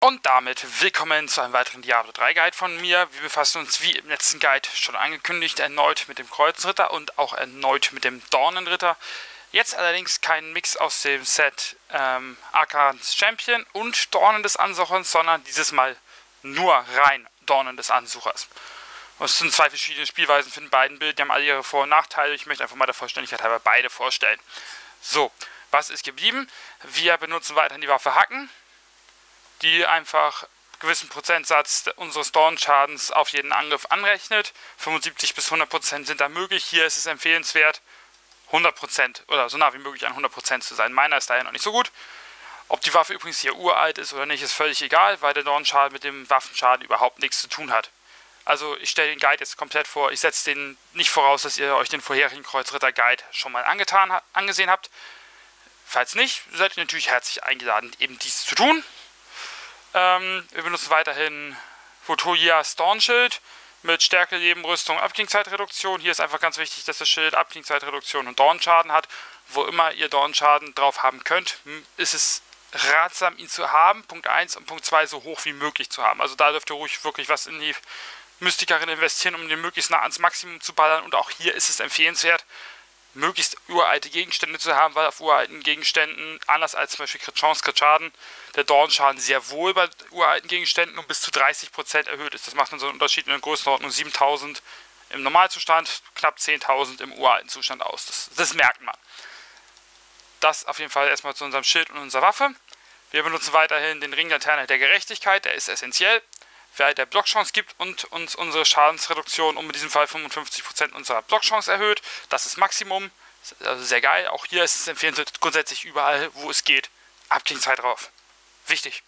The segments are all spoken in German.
Und damit willkommen zu einem weiteren Diablo 3 Guide von mir. Wir befassen uns wie im letzten Guide schon angekündigt erneut mit dem Kreuzritter und auch erneut mit dem Dornenritter. Jetzt allerdings kein Mix aus dem Set Arkans Champion und Dornen des Ansuchers, sondern dieses Mal nur rein Dornen des Ansuchers. Es sind zwei verschiedene Spielweisen für den beiden Bilder, die haben alle ihre Vor- und Nachteile. Ich möchte einfach mal der Vollständigkeit halber beide vorstellen. So, was ist geblieben? Wir benutzen weiterhin die Waffe Hacken, die einfach einen gewissen Prozentsatz unseres Dornschadens auf jeden Angriff anrechnet. 75 bis 100% sind da möglich. Hier ist es empfehlenswert, 100% oder so nah wie möglich an 100% zu sein. Meiner ist daher noch nicht so gut. Ob die Waffe übrigens hier uralt ist oder nicht, ist völlig egal, weil der Dornschaden mit dem Waffenschaden überhaupt nichts zu tun hat. Also ich stelle den Guide jetzt komplett vor. Ich setze den nicht voraus, dass ihr euch den vorherigen Kreuzritter-Guide schon mal angesehen habt. Falls nicht, seid ihr natürlich herzlich eingeladen, eben dies zu tun. Wir benutzen weiterhin Fotoyas Dornschild mit Stärke, Leben, Rüstung, Abklingzeitreduktion. Hier ist einfach ganz wichtig, dass das Schild Abklingzeitreduktion und Dornschaden hat. Wo immer ihr Dornschaden drauf haben könnt, ist es ratsam, ihn zu haben. Punkt 1 und Punkt 2 so hoch wie möglich zu haben. Also da dürft ihr ruhig wirklich was in die Mystikerin investieren, um den möglichst nah ans Maximum zu ballern. Und auch hier ist es empfehlenswert, möglichst uralte Gegenstände zu haben, weil auf uralten Gegenständen, anders als zum Beispiel Crit Chance, Crit Schaden, der Dornschaden sehr wohl bei uralten Gegenständen um bis zu 30% erhöht ist. Das macht dann so einen Unterschied in der Größenordnung 7.000 im Normalzustand, knapp 10.000 im uralten Zustand aus. Das merkt man. Das auf jeden Fall erstmal zu unserem Schild und unserer Waffe. Wir benutzen weiterhin den Ring Laterne der Gerechtigkeit, der ist essentiell, weil der Blockchance gibt und uns unsere Schadensreduktion um in diesem Fall 55% unserer Blockchance erhöht. Das ist Maximum, also sehr geil. Auch hier ist es empfehlenswert, grundsätzlich überall, wo es geht, Abklingzeit drauf. Wichtig.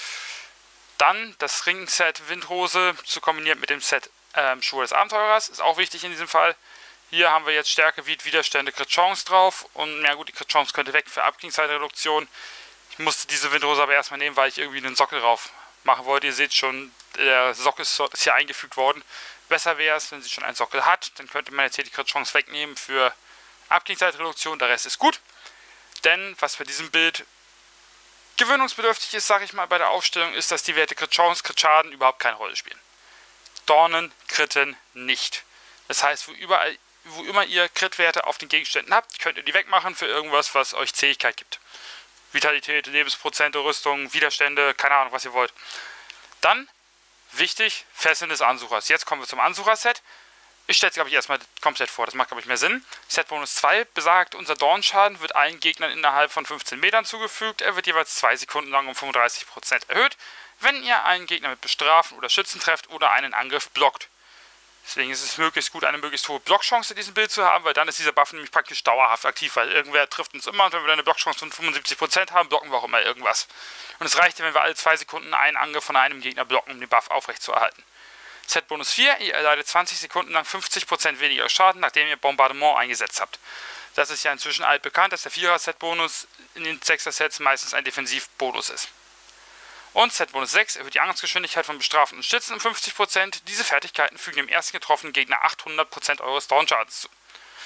Dann das Ringset Windrose zu kombinieren mit dem Set Schuhe des Abenteurers, ist auch wichtig in diesem Fall. Hier haben wir jetzt Stärke, Widerstände, Crit Chance drauf und ja gut, die Crit Chance könnte weg für Abklingzeitreduktion. Ich musste diese Windrose aber erstmal nehmen, weil ich irgendwie einen Sockel drauf machen wollte. Ihr seht schon, der Sockel ist hier eingefügt worden. Besser wäre es, wenn sie schon einen Sockel hat, dann könnte man jetzt hier die Crit Chance wegnehmen für Abklingzeitreduktion, der Rest ist gut. Denn was bei diesem Bild gewöhnungsbedürftig ist, sage ich mal, bei der Aufstellung, ist, dass die Werte Crit Chance, Crit Schaden überhaupt keine Rolle spielen. Dornen, Kritten nicht. Das heißt, wo immer ihr Crit-Werte auf den Gegenständen habt, könnt ihr die wegmachen für irgendwas, was euch Zähigkeit gibt. Vitalität, Lebensprozente, Rüstung, Widerstände, keine Ahnung, was ihr wollt. Dann, wichtig, Fesseln des Ansuchers. Jetzt kommen wir zum Ansucher-Set. Ich stelle es, glaube ich, erstmal komplett vor. Das macht, glaube ich, mehr Sinn. Set Bonus 2 besagt, unser Dornschaden wird allen Gegnern innerhalb von 15 Metern zugefügt. Er wird jeweils 2 Sekunden lang um 35% erhöht, wenn ihr einen Gegner mit Bestrafen oder Schützen trefft oder einen Angriff blockt. Deswegen ist es möglichst gut, eine möglichst hohe Blockchance in diesem Bild zu haben, weil dann ist dieser Buff nämlich praktisch dauerhaft aktiv, weil irgendwer trifft uns immer und wenn wir eine Blockchance von 75% haben, blocken wir auch immer irgendwas. Und es reicht ja, wenn wir alle 2 Sekunden einen Angriff von einem Gegner blocken, um den Buff aufrechtzuerhalten. Set Bonus 4, ihr erleidet 20 Sekunden lang 50% weniger Schaden, nachdem ihr Bombardement eingesetzt habt. Das ist ja inzwischen altbekannt, dass der 4er Set Bonus in den 6er Sets meistens ein Defensivbonus ist. Und Set Bonus 6 erhöht die Angriffsgeschwindigkeit von Bestraften und Schützen um 50%. Diese Fertigkeiten fügen dem ersten getroffenen Gegner 800% eures Dornschadens zu.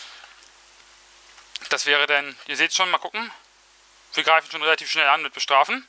Das wäre dann, ihr seht schon, mal gucken. Wir greifen schon relativ schnell an mit Bestrafen.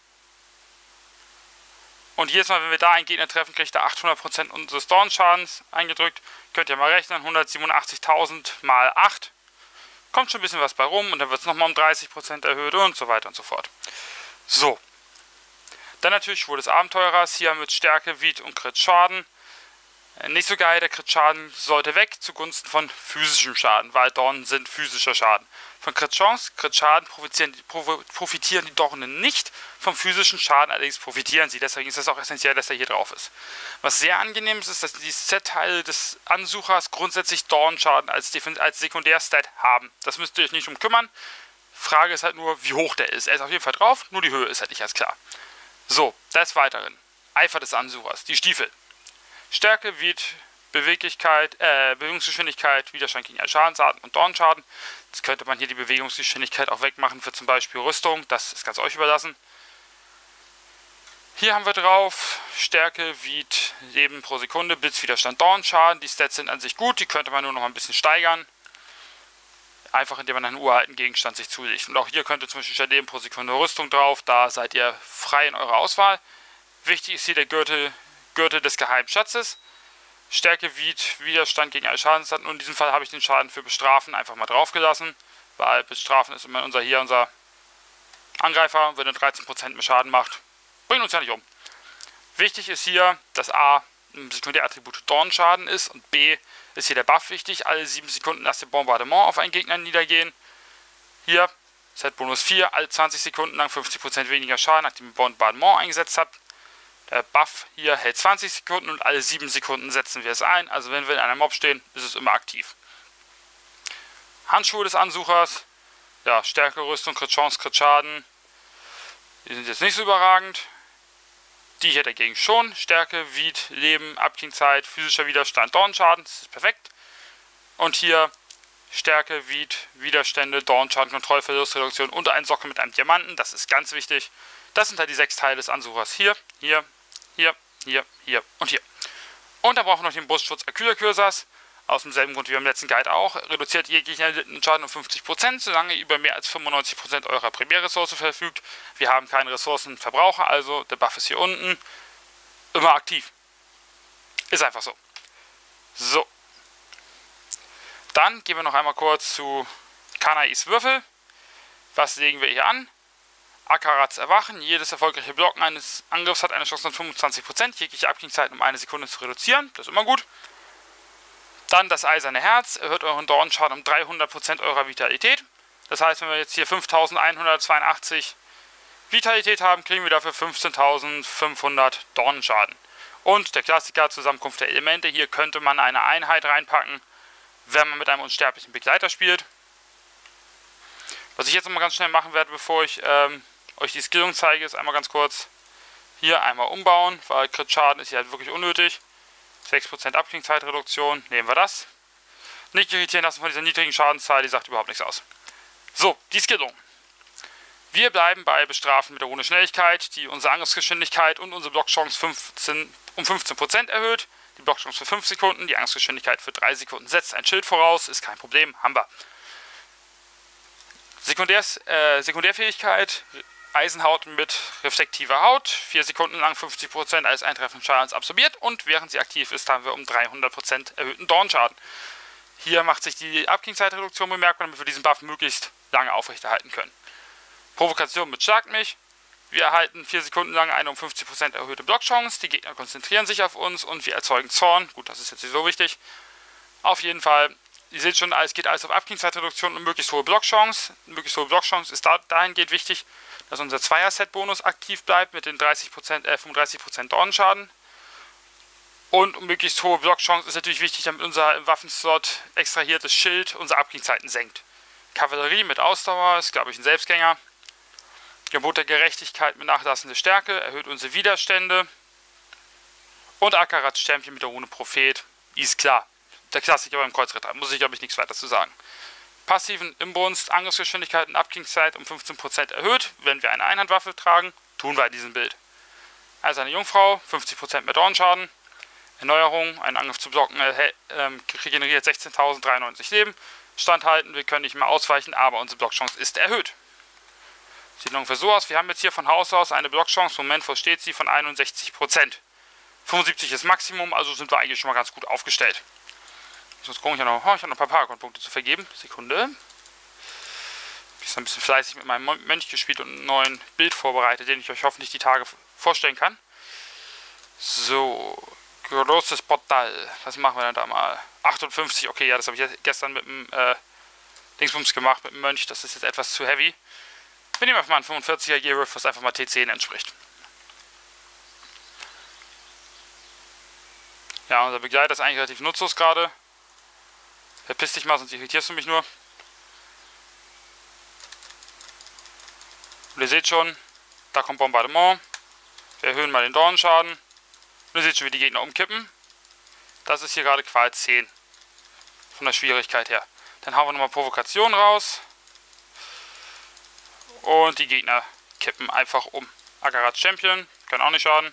Und jedes Mal, wenn wir da einen Gegner treffen, kriegt er 800% unseres Dornschadens eingedrückt. Könnt ihr mal rechnen, 187.000 mal 8. Kommt schon ein bisschen was bei rum und dann wird es nochmal um 30% erhöht und so weiter und so fort. So. Dann natürlich Schwur des Abenteurers, hier mit Stärke, Wied und Crit Schaden. Nicht so geil, der Crit Schaden sollte weg zugunsten von physischem Schaden, weil Dornen sind physischer Schaden. Von Crit Chance, Crit Schaden profitieren die Dornen nicht, vom physischen Schaden allerdings profitieren sie. Deswegen ist es auch essentiell, dass er hier drauf ist. Was sehr angenehm ist, dass die Set-Teile des Ansuchers grundsätzlich Dornschaden als Sekundärstat haben. Das müsst ihr euch nicht drum kümmern. Frage ist halt nur, wie hoch der ist. Er ist auf jeden Fall drauf, nur die Höhe ist halt nicht ganz klar. So, des Weiteren. Eifer des Ansuchers, die Stiefel. Stärke, Wied, Beweglichkeit, Bewegungsgeschwindigkeit, Widerstand gegen Schadensarten und Dornschaden. Jetzt könnte man hier die Bewegungsgeschwindigkeit auch wegmachen für zum Beispiel Rüstung. Das ist ganz euch überlassen. Hier haben wir drauf Stärke, Wied, Leben pro Sekunde, Blitzwiderstand, Dornschaden. Die Stats sind an sich gut, die könnte man nur noch ein bisschen steigern. Einfach indem man einen uralten Gegenstand sich zulegt. Und auch hier könnt ihr zum Beispiel statt Leben pro Sekunde Rüstung drauf, da seid ihr frei in eurer Auswahl. Wichtig ist hier der Gürtel des geheimen Schatzes. Stärke, Widerstand gegen alle Schadensarten. Und in diesem Fall habe ich den Schaden für Bestrafen einfach mal draufgelassen. Weil Bestrafen ist immer unser Angreifer. Wenn er 13% mehr Schaden macht, bringt uns ja nicht um. Wichtig ist hier, dass A im Sekundärattribut Dornschaden ist und B ist hier der Buff wichtig. Alle 7 Sekunden lasst ihr Bombardement auf einen Gegner niedergehen. Hier, Set Bonus 4, alle 20 Sekunden lang 50% weniger Schaden, nachdem ihr Bombardement eingesetzt habt. Der Buff hier hält 20 Sekunden und alle 7 Sekunden setzen wir es ein. Also wenn wir in einem Mob stehen, ist es immer aktiv. Handschuhe des Ansuchers. Ja, Stärke, Rüstung, Crit Chance, Crit Schaden. Die sind jetzt nicht so überragend. Die hier dagegen schon. Stärke, Wied, Leben, Abklingzeit, physischer Widerstand, Dornschaden. Das ist perfekt. Und hier Stärke, Wied, Widerstände, Dornschaden, Kontrollverlust, Reduktion und ein Sockel mit einem Diamanten. Das ist ganz wichtig. Das sind halt die 6 Teile des Ansuchers. Hier, hier, hier, hier, hier und hier. Und dann brauchen wir noch den Brustschutz Aquila Cursas. Aus demselben Grund wie beim letzten Guide auch. Reduziert jeglichen erlittenen Schaden um 50%, solange ihr über mehr als 95% eurer Primärressource verfügt. Wir haben keinen Ressourcenverbraucher, also der Buff ist hier unten. Immer aktiv. Ist einfach so. So. Dann gehen wir noch einmal kurz zu Kanais Würfel. Was legen wir hier an? Akarats Erwachen. Jedes erfolgreiche Blocken eines Angriffs hat eine Chance von 25%, jegliche Abklingzeit um 1 Sekunde zu reduzieren. Das ist immer gut. Dann das Eiserne Herz. Erhöht euren Dornschaden um 300% eurer Vitalität. Das heißt, wenn wir jetzt hier 5182 Vitalität haben, kriegen wir dafür 15.500 Dornenschaden. Und der Klassiker, Zusammenkunft der Elemente. Hier könnte man eine Einheit reinpacken, wenn man mit einem unsterblichen Begleiter spielt. Was ich jetzt nochmal ganz schnell machen werde, bevor ich euch die Skillung zeige, ist einmal ganz kurz hier einmal umbauen, weil Crit-Schaden ist hier halt wirklich unnötig. 6% Abklingzeitreduktion, nehmen wir das. Nicht irritieren lassen von dieser niedrigen Schadenszahl, die sagt überhaupt nichts aus. So, die Skillung. Wir bleiben bei Bestrafen mit der Rune Schnelligkeit, die unsere Angriffsgeschwindigkeit und unsere Blockchance um 15% erhöht. Die Blockchance für 5 Sekunden, die Angriffsgeschwindigkeit für 3 Sekunden. Setzt ein Schild voraus, ist kein Problem, haben wir. Sekundärfähigkeit, Eisenhaut mit reflektiver Haut, 4 Sekunden lang 50% alles eintreffenden Schadens absorbiert und während sie aktiv ist, haben wir um 300% erhöhten Dornschaden. Hier macht sich die Abklingzeitreduktion bemerkbar, damit wir diesen Buff möglichst lange aufrechterhalten können. Provokation mit Schlagt mich. Wir erhalten 4 Sekunden lang eine um 50% erhöhte Blockchance, die Gegner konzentrieren sich auf uns und wir erzeugen Zorn. Gut, das ist jetzt nicht so wichtig. Auf jeden Fall, ihr seht schon, es geht alles auf Abklingzeitreduktion und möglichst hohe Blockchance. Möglichst hohe Blockchance ist dahingehend wichtig, dass unser Zweier-Set-Bonus aktiv bleibt mit den 35% Dornenschaden. Und um möglichst hohe Blockchance ist natürlich wichtig, damit unser im Waffenslot extrahiertes Schild unsere Abklingzeiten senkt. Kavallerie mit Ausdauer ist, glaube ich, ein Selbstgänger. Gebot der Gerechtigkeit mit nachlassender Stärke erhöht unsere Widerstände. Und Akarats Champion mit der Rune Prophet ist klar. Der Klassiker beim Kreuzritter, muss ich, glaube ich, nichts weiter zu sagen. Passiven Imbrunst, Angriffsgeschwindigkeit und Abklingzeit um 15% erhöht, wenn wir eine Einhandwaffe tragen, tun wir in diesem Bild. Also eine Jungfrau, 50% mehr Dornschaden. Erneuerung, ein Angriff zu blocken, regeneriert 16.093 Leben. Standhalten, wir können nicht mehr ausweichen, aber unsere Blockchance ist erhöht. Sieht ungefähr so aus, wir haben jetzt hier von Haus aus eine Blockchance, im Moment wo steht sie, von 61%. 75 ist Maximum, also sind wir eigentlich schon mal ganz gut aufgestellt. Sonst gucke ich noch, ich habe noch ein paar Paragon-Punkte zu vergeben. Sekunde. Ich habe ein bisschen fleißig mit meinem Mönch gespielt und einen neuen Bild vorbereitet, den ich euch hoffentlich die Tage vorstellen kann. So, großes Portal. Was machen wir denn da mal? 58, okay, ja, das habe ich gestern mit dem Dingsbums gemacht, mit dem Mönch. Das ist jetzt etwas zu heavy. Wir nehmen einfach mal ein 45er Gear-Riff, was einfach mal T10 entspricht. Ja, unser Begleiter ist eigentlich relativ nutzlos gerade. Verpiss dich mal, sonst irritierst du mich nur. Und ihr seht schon, da kommt Bombardement. Wir erhöhen mal den Dornenschaden. Und ihr seht schon, wie die Gegner umkippen. Das ist hier gerade Qual 10. Von der Schwierigkeit her. Dann haben wir nochmal Provokation raus. Und die Gegner kippen einfach um. Akarats Champion, kann auch nicht schaden.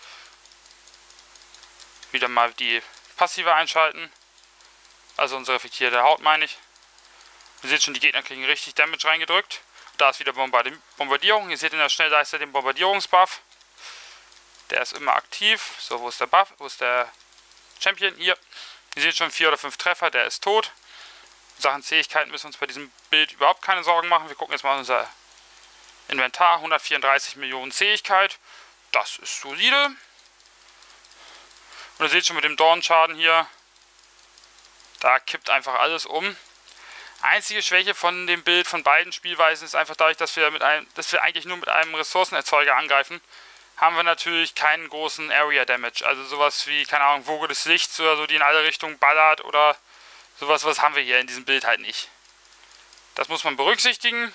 Wieder mal die Passive einschalten. Also unsere reflektierte Haut, meine ich. Ihr seht schon, die Gegner kriegen richtig Damage reingedrückt. Da ist wieder Bombardierung. Ihr seht in der Schnellleiste den Bombardierungsbuff. Der ist immer aktiv. So, wo ist der Buff? Wo ist der Champion? Hier. Ihr seht schon 4 oder 5 Treffer. Der ist tot. In Sachen Zähigkeit müssen wir uns bei diesem Bild überhaupt keine Sorgen machen. Wir gucken jetzt mal unser Inventar. 134 Millionen Zähigkeit. Das ist solide. Und ihr seht schon mit dem Dornschaden hier. Da kippt einfach alles um. Einzige Schwäche von dem Bild von beiden Spielweisen ist einfach dadurch, dass wir eigentlich nur mit einem Ressourcenerzeuger angreifen, haben wir natürlich keinen großen Area Damage. Also sowas wie, keine Ahnung, Woge des Lichts oder so, die in alle Richtungen ballert oder sowas, was haben wir hier in diesem Bild halt nicht. Das muss man berücksichtigen.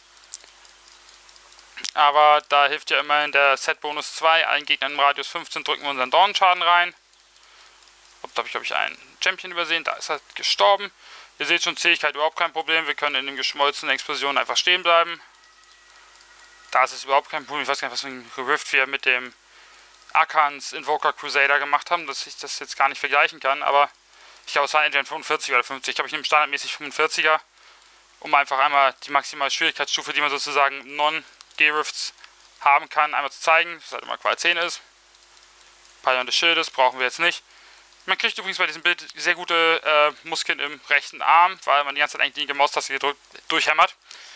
Aber da hilft ja immerhin der Set-Bonus 2. Allen Gegnern im Radius 15 drücken wir unseren Dornschaden rein. Da habe ich, glaube ich, einen Champion übersehen. Da ist er gestorben. Ihr seht schon, Zähigkeit überhaupt kein Problem. Wir können in den geschmolzenen Explosionen einfach stehen bleiben. Da ist es überhaupt kein Problem. Ich weiß gar nicht, was für ein Rift wir mit dem Akans Invoker Crusader gemacht haben, dass ich das jetzt gar nicht vergleichen kann. Aber ich glaube, es waren entweder 45 oder 50. Ich glaube, ich nehme standardmäßig 45er, um einfach einmal die maximale Schwierigkeitsstufe, die man sozusagen Non-G-Rifts haben kann, einmal zu zeigen. Das halt immer Qual 10 ist. Pylon des Schildes brauchen wir jetzt nicht. Man kriegt übrigens bei diesem Bild sehr gute Muskeln im rechten Arm, weil man die ganze Zeit eigentlich die linke Maustaste gedrückt durchhämmert.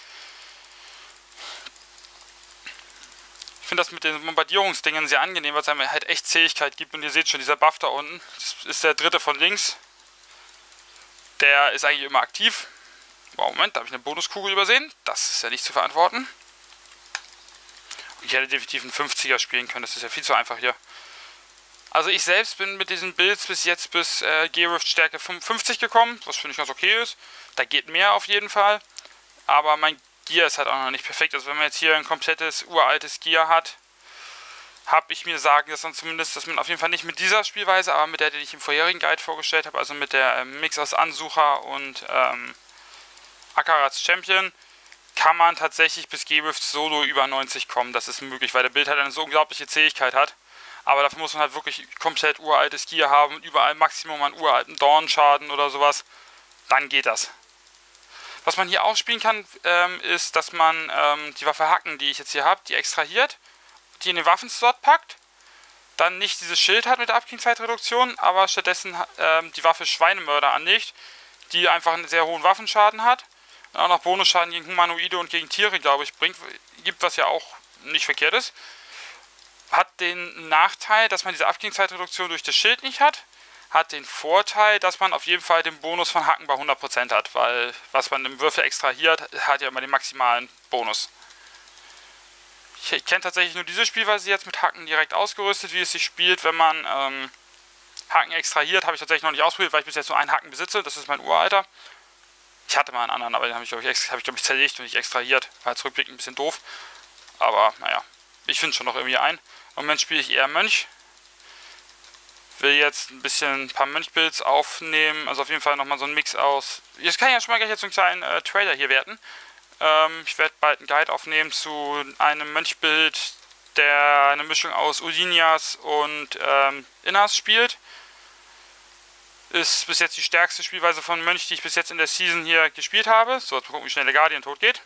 Ich finde das mit den Bombardierungsdingen sehr angenehm, weil es einem halt echt Zähigkeit gibt. Und ihr seht schon, dieser Buff da unten, das ist der dritte von links. Der ist eigentlich immer aktiv. Wow, Moment, da habe ich eine Bonuskugel übersehen. Das ist ja nicht zu verantworten. Ich hätte definitiv einen 50er spielen können, das ist ja viel zu einfach hier. Also ich selbst bin mit diesen Builds bis jetzt bis G-Rift Stärke 55 gekommen, was finde ich ganz okay ist. Da geht mehr auf jeden Fall. Aber mein Gear ist halt auch noch nicht perfekt. Also wenn man jetzt hier ein komplettes uraltes Gear hat, habe ich mir sagen, dass man auf jeden Fall nicht mit dieser Spielweise, aber mit der, die ich im vorherigen Guide vorgestellt habe, also mit der Mix aus Ansucher und Akarats Champion, kann man tatsächlich bis G-Rift Solo über 90 kommen. Das ist möglich, weil der Bild halt eine so unglaubliche Zähigkeit hat. Aber dafür muss man halt wirklich komplett uraltes Gear haben und überall Maximum an uralten Dornschaden oder sowas. Dann geht das. Was man hier auch spielen kann, ist, dass man die Waffe Hacken, die ich jetzt hier habe, die extrahiert, die in den Waffenslot packt, dann nicht dieses Schild hat mit der Abklingzeitreduktion, aber stattdessen die Waffe Schweinemörder anlegt, die einfach einen sehr hohen Waffenschaden hat und auch noch Bonusschaden gegen Humanoide und gegen Tiere, glaube ich, gibt, was ja auch nicht verkehrt ist. Hat den Nachteil, dass man diese Abklingzeitreduktion durch das Schild nicht hat. Hat den Vorteil, dass man auf jeden Fall den Bonus von Hacken bei 100% hat, weil was man im Würfel extrahiert, hat ja immer den maximalen Bonus. Ich kenne tatsächlich nur diese Spielweise jetzt mit Hacken direkt ausgerüstet, wie es sich spielt, wenn man Hacken extrahiert. Habe ich tatsächlich noch nicht ausprobiert, weil ich bis jetzt nur einen Hacken besitze. Das ist mein uralter. Ich hatte mal einen anderen, aber den habe ich, glaube ich, zerlegt und nicht extrahiert. War jetzt rückblickend ein bisschen doof. Aber naja, ich finde schon noch irgendwie ein. Im Moment spiele ich eher Mönch. Will jetzt ein paar Mönchbuilds aufnehmen. Also auf jeden Fall nochmal so ein Mix aus. Jetzt kann ich ja schon mal gleich jetzt so einen kleinen Trailer hier werten. Ich werde bald einen Guide aufnehmen zu einem Mönchbild, der eine Mischung aus Udinias und Innas spielt. Ist bis jetzt die stärkste Spielweise von Mönch, die ich bis jetzt in der Season hier gespielt habe. So, jetzt mal gucken, wie schnell der Guardian tot geht.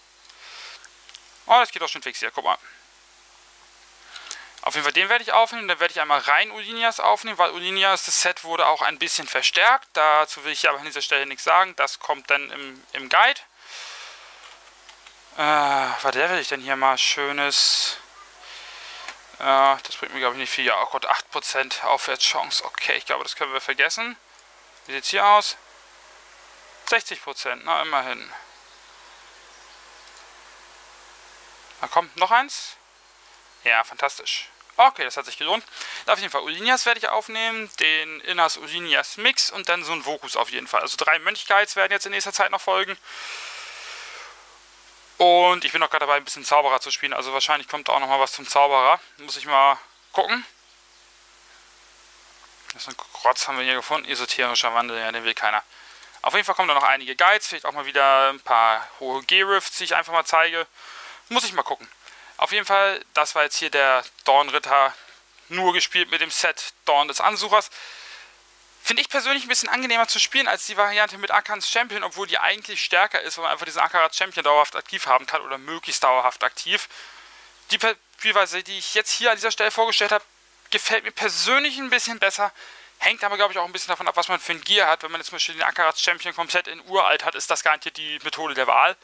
Oh, das geht auch schon fix hier, guck mal. Auf jeden Fall den werde ich aufnehmen, dann werde ich einmal rein Udinias aufnehmen, weil Udinias, das Set wurde auch ein bisschen verstärkt. Dazu will ich aber an dieser Stelle nichts sagen, das kommt dann im Guide. Was level ich denn hier mal schönes? Das bringt mir glaube ich nicht viel. Ja, oh Gott, 8% Aufwärtschance. Okay, ich glaube, das können wir vergessen. Wie sieht es hier aus? 60%, na immerhin. Na komm, noch eins? Ja, fantastisch. Okay, das hat sich gelohnt. Auf jeden Fall Udinias werde ich aufnehmen, den Innas Udinias Mix und dann so ein Vokus auf jeden Fall. Also 3 Mönch-Guides werden jetzt in nächster Zeit noch folgen. Und ich bin auch gerade dabei, ein bisschen Zauberer zu spielen. Also wahrscheinlich kommt auch noch mal was zum Zauberer. Muss ich mal gucken. Das ist ein Krotz, haben wir hier gefunden. Esoterischer Wandel, ja, den will keiner. Auf jeden Fall kommen da noch einige Guides. Vielleicht auch mal wieder ein paar hohe G-Rifts, die ich einfach mal zeige. Muss ich mal gucken. Auf jeden Fall, das war jetzt hier der Dornritter, nur gespielt mit dem Set Dorn des Ansuchers. Finde ich persönlich ein bisschen angenehmer zu spielen als die Variante mit Akans Champion, obwohl die eigentlich stärker ist, weil man einfach diesen Akarat Champion dauerhaft aktiv haben kann oder möglichst dauerhaft aktiv. Die Spielweise, die ich jetzt hier an dieser Stelle vorgestellt habe, gefällt mir persönlich ein bisschen besser. Hängt aber, glaube ich, auch ein bisschen davon ab, was man für ein Gear hat. Wenn man jetzt zum Beispiel den Akaratz Champion komplett in uralt hat, ist das garantiert die Methode der Wahl.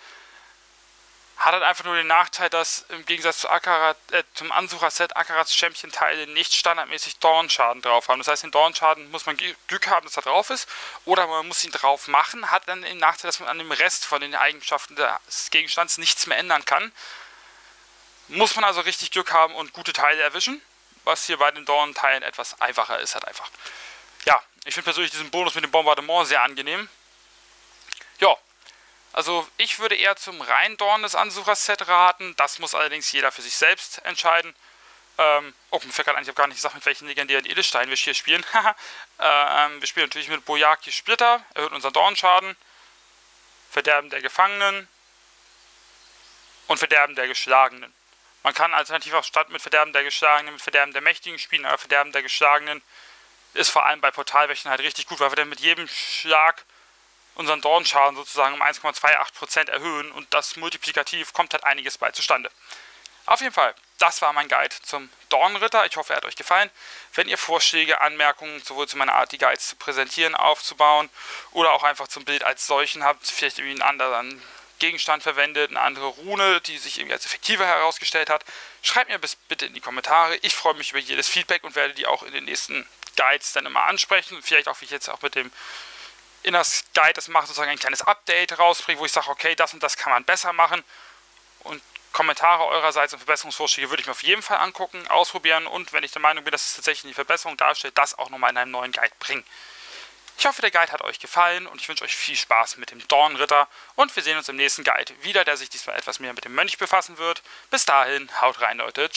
Hat halt einfach nur den Nachteil, dass im Gegensatz zu zum Ansucher-Set Akaratz Champion-Teile nicht standardmäßig Dornschaden drauf haben. Das heißt, den Dornschaden muss man Glück haben, dass er drauf ist, oder man muss ihn drauf machen. Hat dann den Nachteil, dass man an dem Rest von den Eigenschaften des Gegenstands nichts mehr ändern kann. Muss man also richtig Glück haben und gute Teile erwischen, was hier bei den Dornen-Teilen etwas einfacher ist, halt einfach. Ja, ich finde persönlich diesen Bonus mit dem Bombardement sehr angenehm. Ja. Also ich würde eher zum reinen Dorn des Ansuchers-Set raten. Das muss allerdings jeder für sich selbst entscheiden. Oh, mir fällt gerade ein, ich habe gar nicht gesagt, mit welchen legendären Edelsteinen wir hier spielen. Wir spielen natürlich mit Boyaki Splitter, erhöht unseren Dornschaden, Verderben der Gefangenen und Verderben der Geschlagenen. Man kann alternativ auch statt mit Verderben der Geschlagenen mit Verderben der Mächtigen spielen, aber Verderben der Geschlagenen ist vor allem bei Portalwächtern halt richtig gut, weil wir dann mit jedem Schlag unseren Dornschaden sozusagen um 1,28% erhöhen und das multiplikativ kommt halt einiges bei zustande. Auf jeden Fall, das war mein Guide zum Dornenritter. Ich hoffe, er hat euch gefallen. Wenn ihr Vorschläge, Anmerkungen sowohl zu meiner Art, die Guides zu präsentieren, aufzubauen oder auch einfach zum Bild als solchen habt, vielleicht irgendwie einen anderen Gegenstand verwendet, eine andere Rune, die sich irgendwie als effektiver herausgestellt hat, schreibt mir bitte in die Kommentare. Ich freue mich über jedes Feedback und werde die auch in den nächsten Guides dann immer ansprechen. Vielleicht auch, wie ich jetzt auch mit dem Inners Guide das macht, sozusagen ein kleines Update rausbringt, wo ich sage, okay, das und das kann man besser machen. Und Kommentare eurerseits und Verbesserungsvorschläge würde ich mir auf jeden Fall angucken, ausprobieren und wenn ich der Meinung bin, dass es tatsächlich eine Verbesserung darstellt, das auch nochmal in einem neuen Guide bringen. Ich hoffe, der Guide hat euch gefallen und ich wünsche euch viel Spaß mit dem Dornenritter und wir sehen uns im nächsten Guide wieder, der sich diesmal etwas mehr mit dem Mönch befassen wird. Bis dahin, haut rein, Leute.